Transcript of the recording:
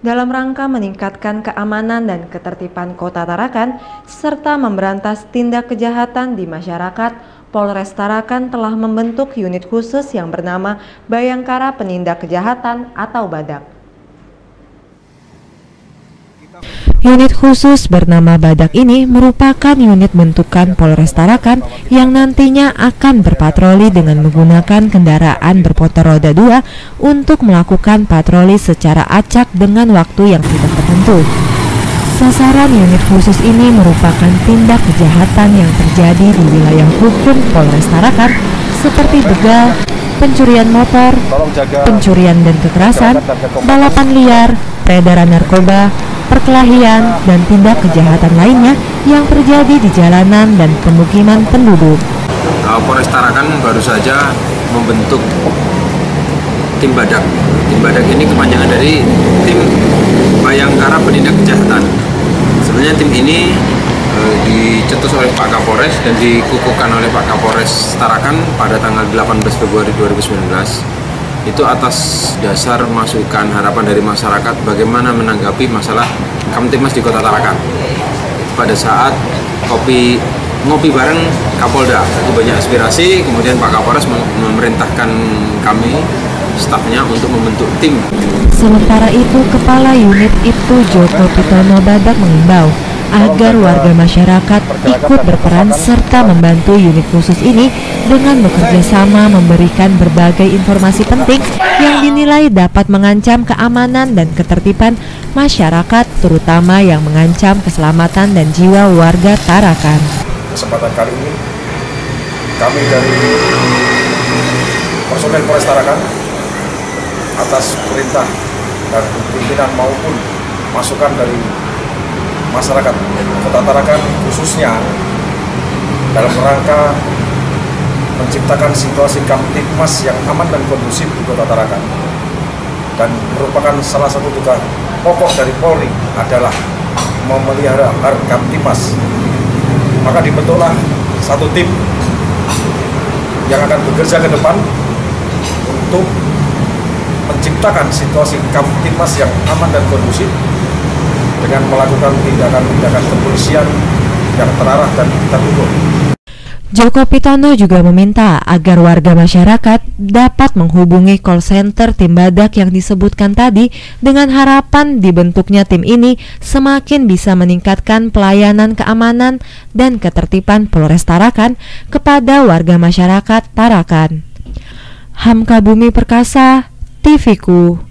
dalam rangka meningkatkan keamanan dan ketertiban Kota Tarakan serta memberantas tindak kejahatan di masyarakat. Polres Tarakan telah membentuk unit khusus yang bernama Bayangkara Penindak Kejahatan atau Badak. Unit khusus bernama Badak ini merupakan unit bentukan Polres Tarakan yang nantinya akan berpatroli dengan menggunakan kendaraan bermotor roda 2 untuk melakukan patroli secara acak dengan waktu yang tidak tertentu. Sasaran unit khusus ini merupakan tindak kejahatan yang terjadi di wilayah hukum Polres Tarakan seperti begal, pencurian motor, pencurian dan kekerasan, balapan liar, peredaran narkoba, perkelahian, dan tindak kejahatan lainnya yang terjadi di jalanan dan pemukiman penduduk. Polres Tarakan baru saja membentuk tim Badak. Tim Badak ini kepanjangan dari tim Bayangkara Penindak Kejahatan. Sebenarnya tim ini dicetus oleh Pak Kapolres dan dikukuhkan oleh Pak Kapolres Tarakan pada tanggal 18 Februari 2019. Itu atas dasar masukan harapan dari masyarakat bagaimana menanggapi masalah Kamtibmas di Kota Tarakan. Pada saat ngopi bareng Kapolda, itu banyak aspirasi, kemudian Pak Kapolres memerintahkan kami, stafnya, untuk membentuk tim. Sementara itu, Kepala Unit itu Joko Pitono Badak mengimbau agar warga masyarakat ikut berperan serta membantu unit khusus ini dengan bekerja sama memberikan berbagai informasi penting yang dinilai dapat mengancam keamanan dan ketertiban masyarakat, terutama yang mengancam keselamatan dan jiwa warga Tarakan. Kesempatan kali ini kami dari personel Polres Tarakan atas perintah dan pimpinan maupun masukan dari masyarakat Kota Tarakan khususnya dalam rangka menciptakan situasi Kamtibmas yang aman dan kondusif di Kota Tarakan, dan merupakan salah satu tugas pokok dari Polri adalah memelihara Kamtibmas. Maka dibentuklah satu tim yang akan bekerja ke depan untuk menciptakan situasi Kamtibmas yang aman dan kondusif dengan melakukan tindakan-tindakan kepolisian yang terarah dan terukur. Joko Pitono juga meminta agar warga masyarakat dapat menghubungi call center tim Badak yang disebutkan tadi dengan harapan dibentuknya tim ini semakin bisa meningkatkan pelayanan keamanan dan ketertiban Polres Tarakan kepada warga masyarakat Tarakan. Hamka Bumi Perkasa, TV-ku.